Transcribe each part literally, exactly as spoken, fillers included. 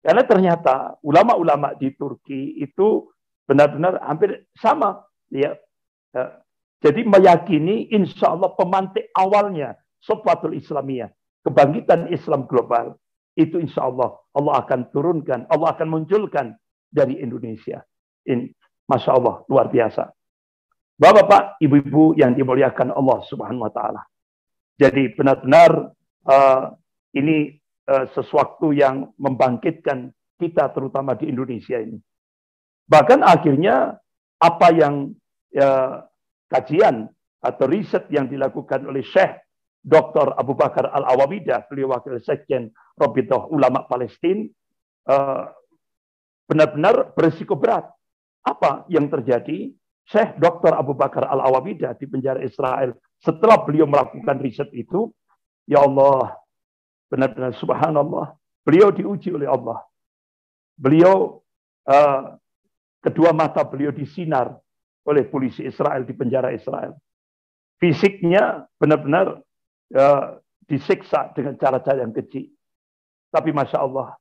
Karena ternyata ulama-ulama di Turki itu benar-benar hampir sama. Ya. Jadi meyakini insya Allah pemantik awalnya Sofatul Islamiyah, kebangkitan Islam global, itu insya Allah Allah akan turunkan, Allah akan munculkan dari Indonesia. Ini, Masya Allah, luar biasa. Bapak-bapak, ibu-ibu yang dimuliakan Allah Subhanahu wa Ta'ala. Jadi benar-benar uh, ini uh, sesuatu yang membangkitkan kita, terutama di Indonesia ini. Bahkan akhirnya apa yang uh, kajian atau riset yang dilakukan oleh Syekh Doktor Abu Bakar Al-Awawidah, beliau wakil sekjen Rabithah Ulama Palestina, uh, benar-benar berisiko berat. Apa yang terjadi? Syekh Doktor Abu Bakar Al-Awawidah di penjara Israel setelah beliau melakukan riset itu, ya Allah, benar-benar subhanallah, beliau diuji oleh Allah. Beliau, uh, kedua mata beliau disinar oleh polisi Israel di penjara Israel. Fisiknya benar-benar uh, disiksa dengan cara-cara yang keji. Tapi Masya Allah,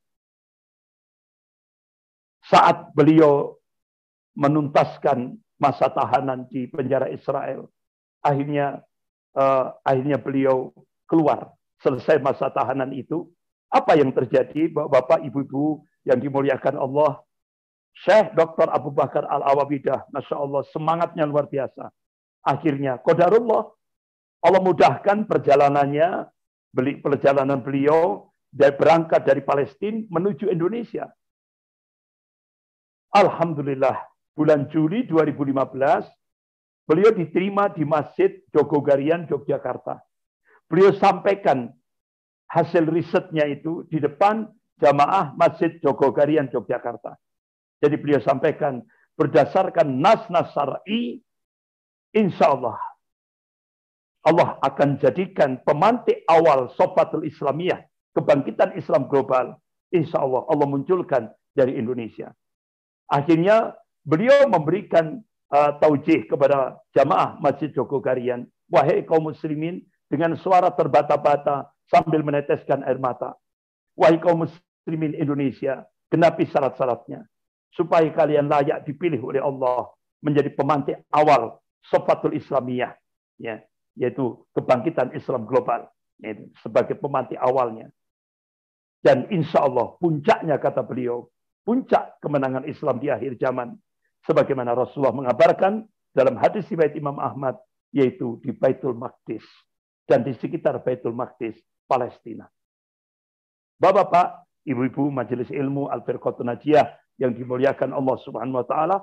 saat beliau menuntaskan masa tahanan di penjara Israel, akhirnya uh, akhirnya beliau keluar selesai masa tahanan itu. Apa yang terjadi, Bapak Ibu-ibu yang dimuliakan Allah? Syekh Doktor Abu Bakar Al-Awawidah, Masya Allah, semangatnya luar biasa. Akhirnya qadarullah, Allah mudahkan perjalanannya, beli perjalanan beliau dari berangkat dari Palestina menuju Indonesia. Alhamdulillah, bulan Juli dua ribu lima belas, beliau diterima di Masjid Jogogarian, Yogyakarta. Beliau sampaikan hasil risetnya itu di depan jamaah Masjid Jogogarian, Yogyakarta. Jadi beliau sampaikan, berdasarkan nas-nas syar'i, insya Allah, Allah akan jadikan pemantik awal Sofatul Islamiyah, kebangkitan Islam global, insya Allah, Allah munculkan dari Indonesia. Akhirnya beliau memberikan uh, taujih kepada jamaah Masjid Jogogarian. Wahai kaum muslimin, dengan suara terbata-bata sambil meneteskan air mata. Wahai kaum muslimin Indonesia, genapi syarat-syaratnya. Supaya kalian layak dipilih oleh Allah menjadi pemantik awal Sofatul Islamiyah. Ya, yaitu kebangkitan Islam global. Yaitu, sebagai pemantik awalnya. Dan insya Allah puncaknya, kata beliau, puncak kemenangan Islam di akhir zaman. Sebagaimana Rasulullah mengabarkan dalam hadis riwayat Imam Ahmad, yaitu di Baitul Maqdis dan di sekitar Baitul Maqdis, Palestina. Bapak-bapak, ibu-ibu Majelis Ilmu Al-Firqatun Najiyah yang dimuliakan Allah Subhanahu wa Ta'ala,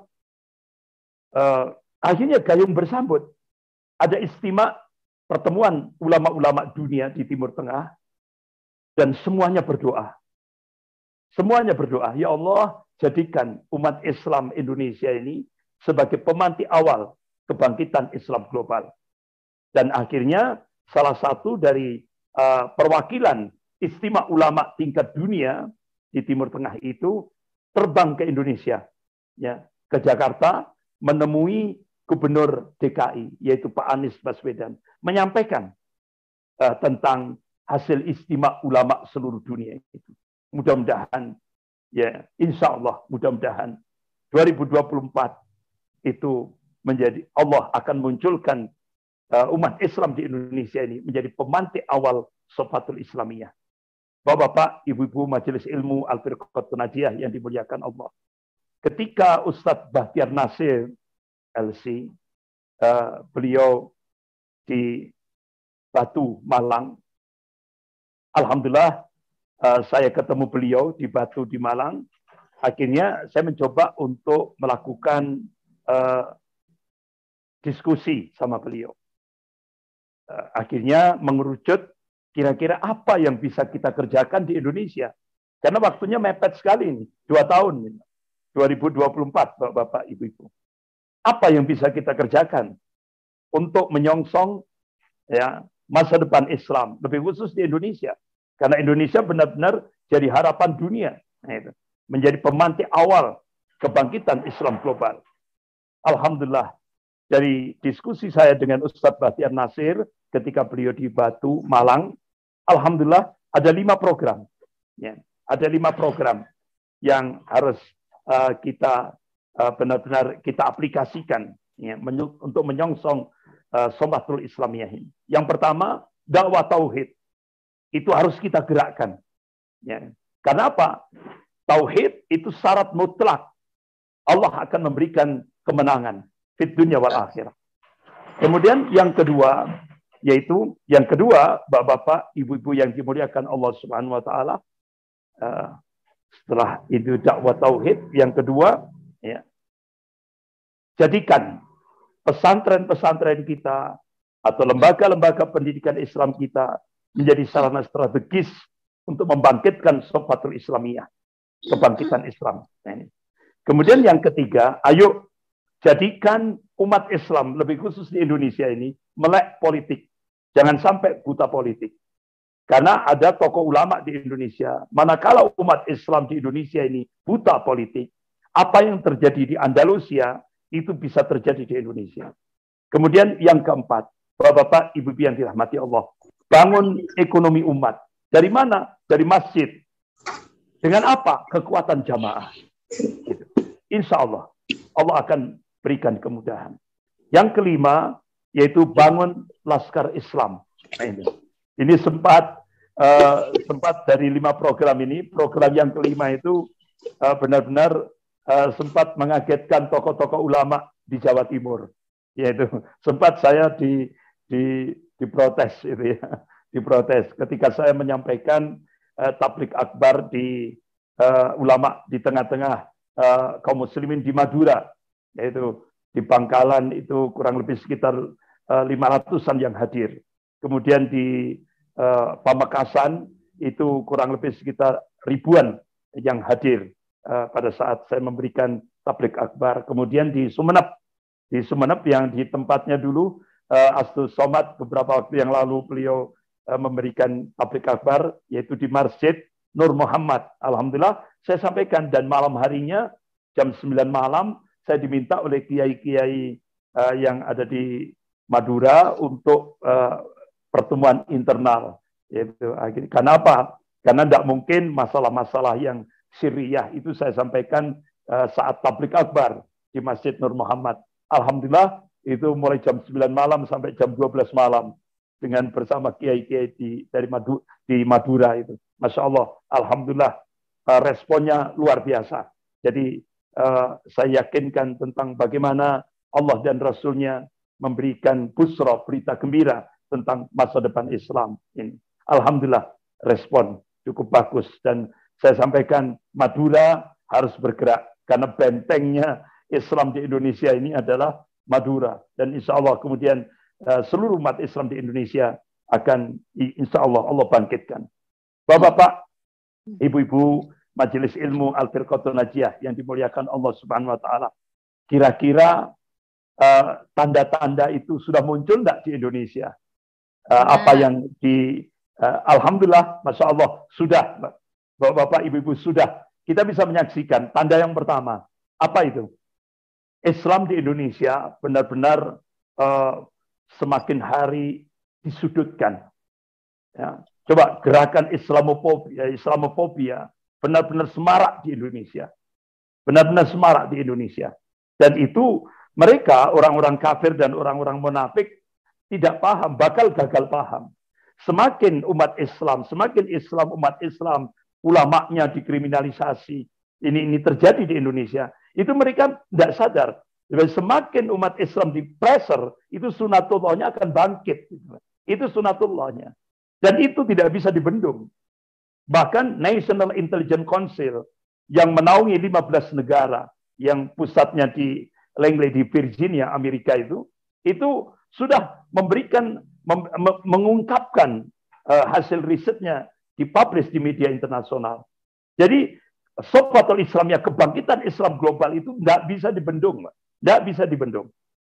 uh, akhirnya gayung bersambut. Ada istimewa pertemuan ulama-ulama dunia di Timur Tengah, dan semuanya berdoa. Semuanya berdoa, ya Allah, jadikan umat Islam Indonesia ini sebagai pemantik awal kebangkitan Islam global. Dan akhirnya salah satu dari uh, perwakilan istimewa ulama tingkat dunia di Timur Tengah itu terbang ke Indonesia, ya, ke Jakarta, menemui Gubernur D K I, yaitu Pak Anies Baswedan, menyampaikan uh, tentang hasil istimewa ulama seluruh dunia itu. Mudah-mudahan, ya, insya Allah, mudah-mudahan dua ribu dua puluh empat itu menjadi, Allah akan munculkan uh, umat Islam di Indonesia ini menjadi pemantik awal Sofatul Islamiyah. Bapak-bapak, ibu-ibu Majelis Ilmu Al-Firqatun Najiyah yang dimuliakan Allah. Ketika Ustadz Bahtiar Nasir L C, uh, beliau di Batu, Malang, alhamdulillah, Uh, saya ketemu beliau di Batu di Malang. Akhirnya saya mencoba untuk melakukan uh, diskusi sama beliau. Uh, akhirnya mengerucut kira-kira apa yang bisa kita kerjakan di Indonesia. Karena waktunya mepet sekali ini, dua tahun, dua ribu dua puluh empat, Bapak, Ibu-Ibu. Apa yang bisa kita kerjakan untuk menyongsong, ya, masa depan Islam, lebih khusus di Indonesia. Karena Indonesia benar-benar jadi harapan dunia. Nah, itu. Menjadi pemantik awal kebangkitan Islam global. Alhamdulillah, dari diskusi saya dengan Ustadz Bahtiar Nasir ketika beliau di Batu, Malang, alhamdulillah ada lima program. Ya, ada lima program yang harus uh, kita uh, benar-benar kita aplikasikan ya, menyu- untuk menyongsong uh, Somatul Islamiyah ini. Yang pertama, dakwah tauhid. Itu harus kita gerakkan. Ya. Karena apa? Tauhid itu syarat mutlak. Allah akan memberikan kemenangan fid dunya wal akhirah. Kemudian yang kedua, yaitu yang kedua, Bapak-bapak, Ibu-ibu yang dimuliakan Allah Subhanahu wa taala, uh, setelah itu dakwah tauhid, yang kedua, ya, jadikan pesantren-pesantren kita atau lembaga-lembaga pendidikan Islam kita menjadi sarana strategis untuk membangkitkan Sofatul Islamiyah, kebangkitan Islam. Nah, ini. Kemudian yang ketiga, ayo jadikan umat Islam, lebih khusus di Indonesia ini, melek politik. Jangan sampai buta politik. Karena ada tokoh ulama di Indonesia, manakala umat Islam di Indonesia ini buta politik, apa yang terjadi di Andalusia, itu bisa terjadi di Indonesia. Kemudian yang keempat, Bapak-bapak, Ibu-ibu yang dirahmati Allah, bangun ekonomi umat. Dari mana? Dari masjid. Dengan apa? Kekuatan jamaah. Gitu. Insya Allah, Allah akan berikan kemudahan. Yang kelima, yaitu bangun Laskar Islam. Nah, ini. ini sempat uh, sempat dari lima program ini, program yang kelima itu uh, benar-benar uh, sempat mengagetkan tokoh-tokoh ulama di Jawa Timur. Yaitu sempat saya di di diprotes itu ya, diprotes ketika saya menyampaikan uh, tablik akbar di uh, ulama di tengah-tengah uh, kaum muslimin di Madura, yaitu di Bangkalan itu kurang lebih sekitar uh, lima ratusan yang hadir. Kemudian di uh, Pamekasan itu kurang lebih sekitar ribuan yang hadir uh, pada saat saya memberikan tablik akbar. Kemudian di Sumeneb, di Sumeneb yang di tempatnya dulu uh, Astus Somad beberapa waktu yang lalu beliau uh, memberikan tablik akbar, yaitu di Masjid Nur Muhammad. Alhamdulillah saya sampaikan, dan malam harinya jam sembilan malam saya diminta oleh kiai-kiai uh, yang ada di Madura untuk uh, pertemuan internal. Yaitu, karena apa? Karena tidak mungkin masalah-masalah yang sirriyah itu saya sampaikan uh, saat tablik akbar di Masjid Nur Muhammad. Alhamdulillah itu mulai jam sembilan malam sampai jam dua belas malam dengan bersama kiai-kiai di dari Madu, di Madura itu. Masya Allah, alhamdulillah uh, responnya luar biasa. Jadi uh, saya yakinkan tentang bagaimana Allah dan Rasulnya memberikan busra, berita gembira tentang masa depan Islam ini. Alhamdulillah respon cukup bagus, dan saya sampaikan Madura harus bergerak karena bentengnya Islam di Indonesia ini adalah Madura, dan insya Allah kemudian uh, seluruh umat Islam di Indonesia akan insya Allah Allah bangkitkan. Bapak-bapak, ibu-ibu Majelis Ilmu Al-Firqatun Najiyah yang dimuliakan Allah Subhanahu wa taala. Kira-kira uh, tanda-tanda itu sudah muncul enggak di Indonesia? Uh, nah. Apa yang di uh, Alhamdulillah, Masya Allah, sudah. Bapak-bapak, ibu-ibu, sudah. Kita bisa menyaksikan tanda yang pertama. Apa itu? Islam di Indonesia benar-benar uh, semakin hari disudutkan. Ya. Coba gerakan Islamofobia, Islamofobia benar-benar semarak di Indonesia. Benar-benar semarak di Indonesia. Dan itu mereka, orang-orang kafir dan orang-orang munafik, tidak paham, bakal gagal paham. Semakin umat Islam, semakin Islam, umat Islam, ulamanya dikriminalisasi. Ini ini terjadi di Indonesia. Itu mereka tidak sadar. Semakin umat Islam di pressure, itu sunatullahnya akan bangkit. Itu sunatullahnya. Dan itu tidak bisa dibendung. Bahkan National Intelligence Council yang menaungi lima belas negara, yang pusatnya di Langley di Virginia, Amerika itu, itu sudah memberikan, mem, mengungkapkan uh, hasil risetnya, dipublish di media internasional. Jadi, Sofatul Islamiyah, kebangkitan Islam global itu nggak bisa dibendung. Nggak bisa dibendung.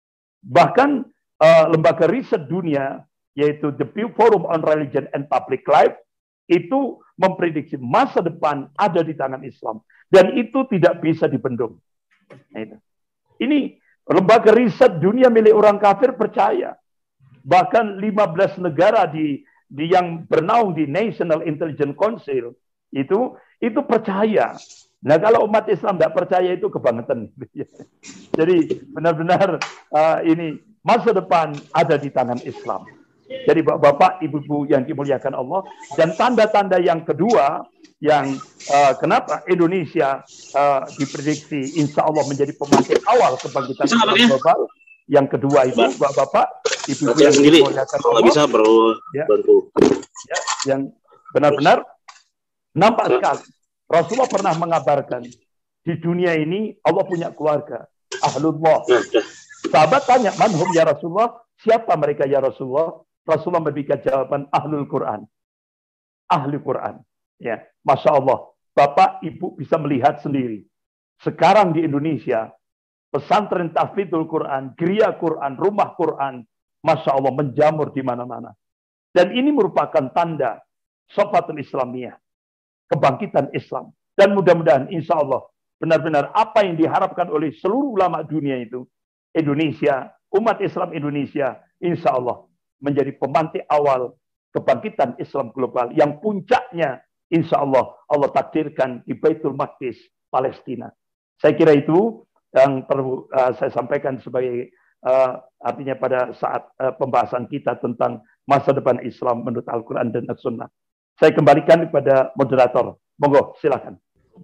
Bahkan uh, lembaga riset dunia, yaitu The Pew Forum on Religion and Public Life, itu memprediksi masa depan ada di tangan Islam. Dan itu tidak bisa dibendung. Nah, ini lembaga riset dunia milik orang kafir percaya. Bahkan lima belas negara di, di yang bernaung di National Intelligence Council itu itu percaya Nah, kalau umat Islam tidak percaya itu kebangetan. Jadi benar-benar uh, ini masa depan ada di tangan Islam. Jadi bapak-bapak, ibu-ibu yang dimuliakan Allah. Dan tanda-tanda yang kedua, yang uh, kenapa Indonesia uh, diprediksi insya Allah menjadi pemantik awal kebangkitan Islam global. Yang kedua itu, bapak-bapak, ibu-ibu yang dimuliakan Allah. Bisa bro, ya, bantu. Ya, yang benar-benar nampak sekali. Rasulullah pernah mengabarkan, di dunia ini Allah punya keluarga, ahlullah. Sahabat tanya, manhum ya Rasulullah? Siapa mereka ya Rasulullah? Rasulullah memberikan jawaban, ahlul Quran. Ahli Quran. Ya, Masya Allah. Bapak, Ibu bisa melihat sendiri. Sekarang di Indonesia, pesantren tahfidzul Quran, geria Quran, rumah Quran, Masya Allah menjamur di mana-mana. Dan ini merupakan tanda Sofatul Islamiyah. Kebangkitan Islam. Dan mudah-mudahan insya Allah benar-benar apa yang diharapkan oleh seluruh ulama dunia itu, Indonesia, umat Islam Indonesia, insya Allah menjadi pemantik awal kebangkitan Islam global yang puncaknya insya Allah Allah takdirkan di Baitul Maqdis, Palestina. Saya kira itu yang perlu uh, saya sampaikan sebagai uh, artinya pada saat uh, pembahasan kita tentang masa depan Islam menurut Al-Quran dan As-Sunnah. Saya kembalikan kepada moderator. Monggo, silakan.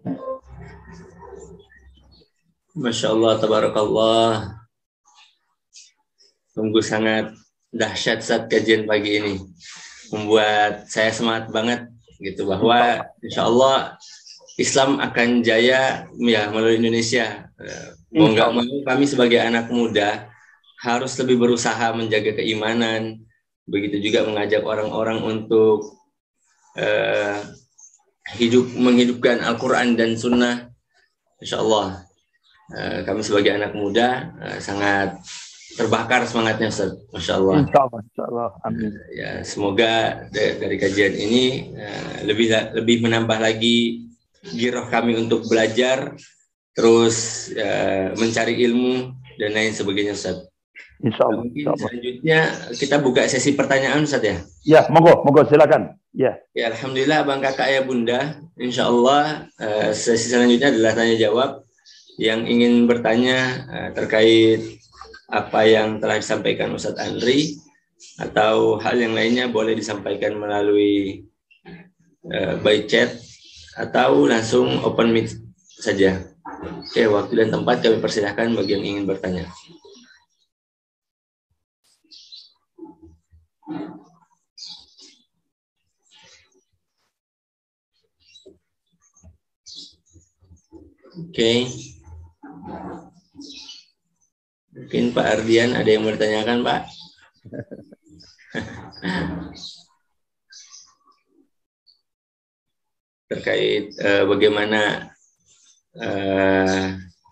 Masya Allah, tabarakallah. Sungguh sangat dahsyat saat kajian pagi ini. Membuat saya semangat banget gitu bahwa insya Allah Islam akan jaya ya melalui Indonesia. Mau nggak mau kami sebagai anak muda harus lebih berusaha menjaga keimanan. Begitu juga mengajak orang-orang untuk Uh, hidup menghidupkan Al-Quran dan Sunnah. Insya Allah uh, kami sebagai anak muda uh, sangat terbakar semangatnya Ustaz. Masya Allah. Insya Allah, Insya Allah. Amin. Uh, ya, semoga dari kajian ini uh, lebih lebih menambah lagi giroh kami untuk belajar terus uh, mencari ilmu dan lain sebagainya Ustaz. Insya Allah. Mungkin Insya Allah. Selanjutnya kita buka sesi pertanyaan Ustaz ya. Ya, monggo, monggo silakan. Ya. Ya, alhamdulillah Bang Kakak ya Bunda. Insya Allah uh, sesi selanjutnya adalah tanya jawab. Yang ingin bertanya uh, terkait apa yang telah disampaikan Ustadz Andri atau hal yang lainnya boleh disampaikan melalui uh, by chat atau langsung open mic saja. Oke, waktu dan tempat kami persilahkan bagi yang ingin bertanya. Oke, okay. Mungkin Pak Ardian ada yang bertanyakan Pak? Terkait uh, bagaimana uh,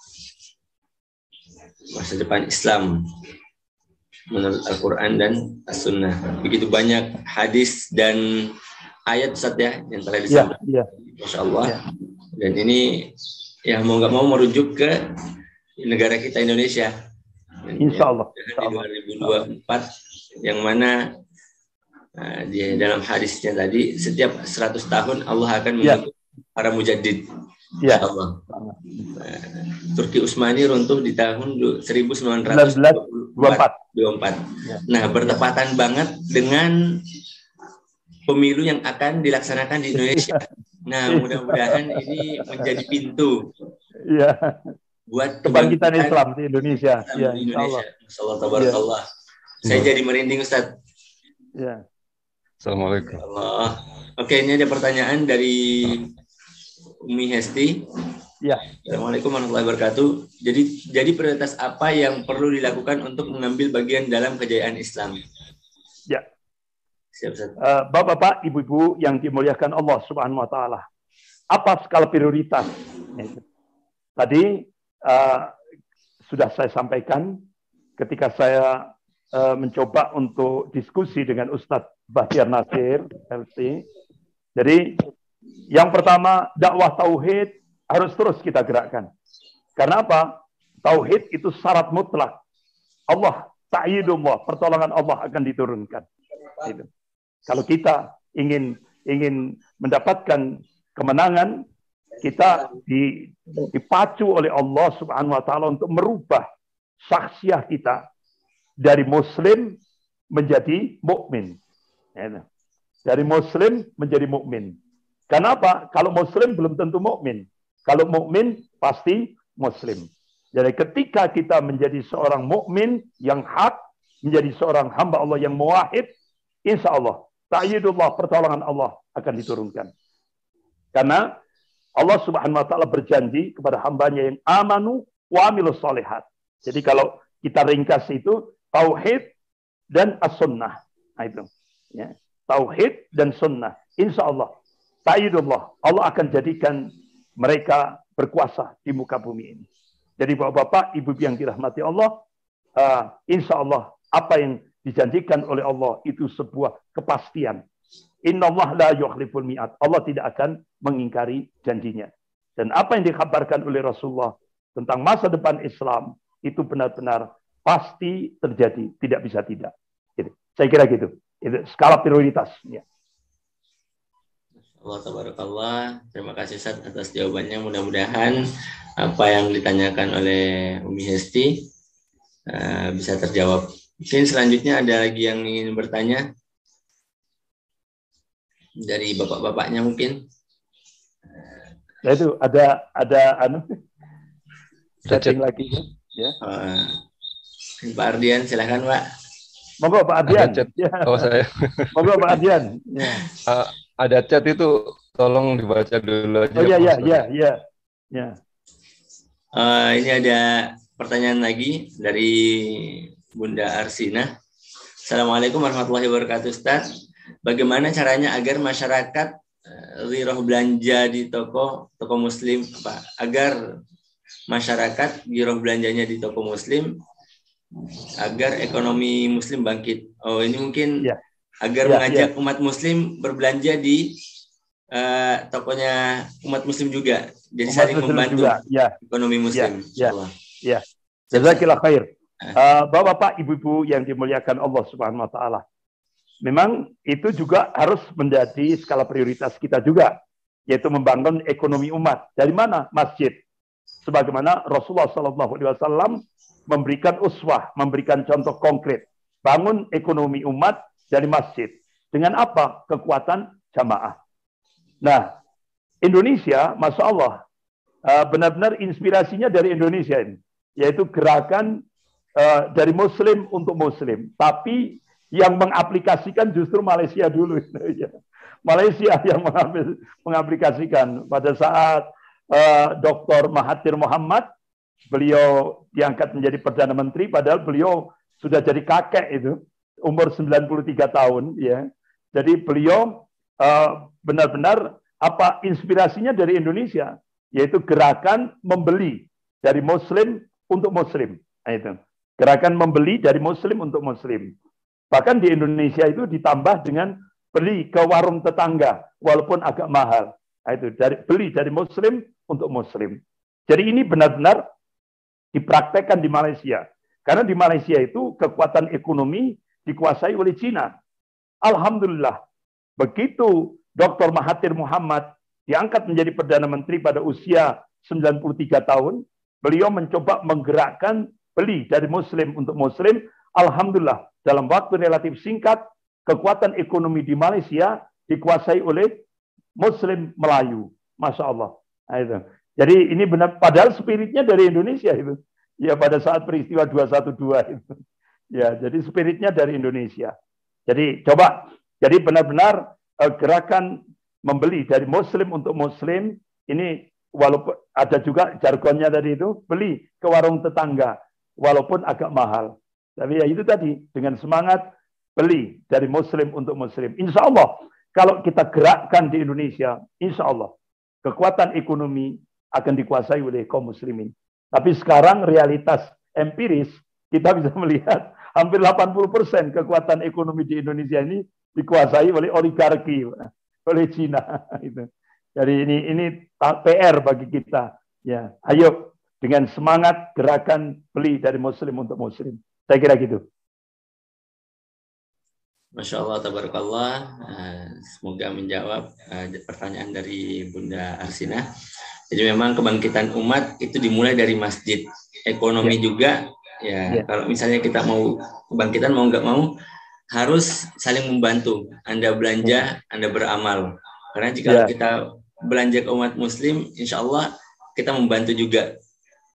masa depan Islam menurut Al-Quran dan As-Sunnah. Begitu banyak hadis dan ayat Ustaz ya yang telah disampaikan. Ya, ya. Masya Allah. Ya. Dan ini ya mau nggak mau merujuk ke negara kita Indonesia. Insya Allah. Di dua ribu dua puluh empat yang mana uh, di dalam hadisnya tadi setiap seratus tahun Allah akan membentuk ya. para mujaddid. Ya. Insya Allah. Uh, Turki Utsmani runtuh di tahun seribu sembilan ratus dua puluh empat. Ya. Nah, bertepatan banget dengan pemilu yang akan dilaksanakan di Indonesia. Nah, mudah-mudahan ini menjadi pintu ya. buat kebangkitan Islam di Indonesia. Islam ya, di Indonesia. Masyaallah, tabarakallah. Ya. Saya jadi merinding, Ustaz. Ya. Assalamualaikum. Allah. Oke, ini ada pertanyaan dari Umi Hesti. Ya. Assalamualaikum warahmatullahi wabarakatuh. Jadi, jadi prioritas apa yang perlu dilakukan untuk mengambil bagian dalam kejayaan Islam? Ya. Siap, uh, Bapak-bapak, ibu-ibu yang dimuliakan Allah Subhanahu wa taala. Apa skala prioritas? Tadi uh, sudah saya sampaikan ketika saya uh, mencoba untuk diskusi dengan Ustadz Bahtiar Nasir L C. Jadi yang pertama, dakwah tauhid harus terus kita gerakkan. Karena apa? Tauhid itu syarat mutlak. Allah, ta'yidullah, pertolongan Allah akan diturunkan. Itu. Kalau kita ingin ingin mendapatkan kemenangan, kita dipacu oleh Allah Subhanahu wa taala untuk merubah saksiah kita dari muslim menjadi mukmin. Dari muslim menjadi mukmin. Kenapa? Kalau muslim belum tentu mukmin. Kalau mukmin pasti muslim. Jadi ketika kita menjadi seorang mukmin yang hak, menjadi seorang hamba Allah yang muwahhid, insya Allah ta'yidullah, pertolongan Allah akan diturunkan. Karena Allah Subhanahu wa taala berjanji kepada hambanya yang amanu wa amilus shalihat. Jadi kalau kita ringkas itu tauhid dan as-sunnah. Nah, itu. Ya. Tauhid dan sunnah. Insya Allah ta'yidullah, Allah akan jadikan mereka berkuasa di muka bumi ini. Jadi bapak-bapak, ibu yang dirahmati Allah, uh, insya Allah apa yang dijanjikan oleh Allah itu sebuah kepastian. Inna Allah la yukhliful mi'ad. Allah tidak akan mengingkari janjinya. Dan apa yang dikabarkan oleh Rasulullah tentang masa depan Islam itu benar-benar pasti terjadi, tidak bisa tidak. Gitu. Saya kira gitu. Itu skala prioritas. Ya. Allah tabarakallah. Terima kasih Ustaz atas jawabannya. Mudah-mudahan apa yang ditanyakan oleh Umi Hesti uh, bisa terjawab. Mungkin selanjutnya ada lagi yang ingin bertanya dari bapak-bapaknya mungkin. Nah, itu ada ada anu setting lagi ya. Uh, Pak Ardian silahkan Pak. Monggo Pak Ardian. Ya. Oh saya. Monggo Pak Ardian. Ya. Uh, ada chat itu, tolong dibaca dulu aja. Oh iya iya iya iya. Ya. Uh, ini ada pertanyaan lagi dari Bunda Arsina. Assalamualaikum warahmatullahi wabarakatuh Ustaz. Bagaimana caranya agar masyarakat ghiroh belanja di toko toko muslim, apa agar masyarakat ghiroh belanjanya di toko muslim agar ekonomi muslim bangkit. Oh ini mungkin ya. Agar ya, mengajak ya. umat muslim berbelanja di uh, tokonya umat muslim juga. Jadi umat saling membantu ya. ekonomi muslim. Ya, ya. Jazakallahu khair. Uh, Bapak-bapak, ibu-ibu yang dimuliakan Allah Subhanahu wa taala. Memang itu juga harus menjadi skala prioritas kita juga, yaitu membangun ekonomi umat. Dari mana? Masjid. Sebagaimana Rasulullah shallallahu alaihi wasallam memberikan uswah, memberikan contoh konkret. Bangun ekonomi umat dari masjid. Dengan apa? Kekuatan jamaah. Nah, Indonesia, Masya Allah, benar-benar inspirasinya dari Indonesia ini. Yaitu gerakan dari Muslim untuk Muslim. Tapi yang mengaplikasikan justru Malaysia dulu. Malaysia yang mengaplikasikan. Pada saat uh, Doktor Mahathir Mohamad, beliau diangkat menjadi Perdana Menteri, padahal beliau sudah jadi kakek itu, umur sembilan puluh tiga tahun. Ya. Jadi beliau benar-benar uh, apa inspirasinya dari Indonesia, yaitu gerakan membeli dari Muslim untuk Muslim. Nah, itu. Gerakan membeli dari Muslim untuk Muslim. Bahkan di Indonesia itu ditambah dengan beli ke warung tetangga, walaupun agak mahal. Nah, itu dari beli dari Muslim untuk Muslim. Jadi ini benar-benar dipraktekkan di Malaysia. Karena di Malaysia itu kekuatan ekonomi dikuasai oleh Cina. Alhamdulillah, begitu Doktor Mahathir Mohamad diangkat menjadi Perdana Menteri pada usia sembilan puluh tiga tahun, beliau mencoba menggerakkan beli dari Muslim untuk Muslim. Alhamdulillah, dalam waktu relatif singkat, kekuatan ekonomi di Malaysia dikuasai oleh Muslim Melayu. Masya Allah. Nah, itu. Jadi ini benar, padahal spiritnya dari Indonesia itu. Ya pada saat peristiwa dua satu dua itu. Ya, jadi spiritnya dari Indonesia. Jadi coba, jadi benar-benar uh, gerakan membeli dari Muslim untuk Muslim, ini walaupun ada juga jargonnya tadi itu, beli ke warung tetangga, walaupun agak mahal. Tapi ya itu tadi, dengan semangat beli dari Muslim untuk Muslim. Insya Allah, kalau kita gerakkan di Indonesia, insya Allah, kekuatan ekonomi akan dikuasai oleh kaum muslimin. Tapi sekarang realitas empiris, kita bisa melihat hampir delapan puluh persen kekuatan ekonomi di Indonesia ini dikuasai oleh oligarki, oleh Cina. Jadi ini ini P R bagi kita. Ya, ayo dengan semangat gerakan beli dari Muslim untuk Muslim. Saya kira gitu. Masya Allah, tabarakallah. Semoga menjawab pertanyaan dari Bunda Arsina. Jadi memang kebangkitan umat itu dimulai dari masjid. Ekonomi ya. juga, ya, ya kalau misalnya kita mau kebangkitan mau nggak mau harus saling membantu. Anda belanja, ya. Anda beramal. Karena jika ya. kita belanja ke umat Muslim, insya Allah kita membantu juga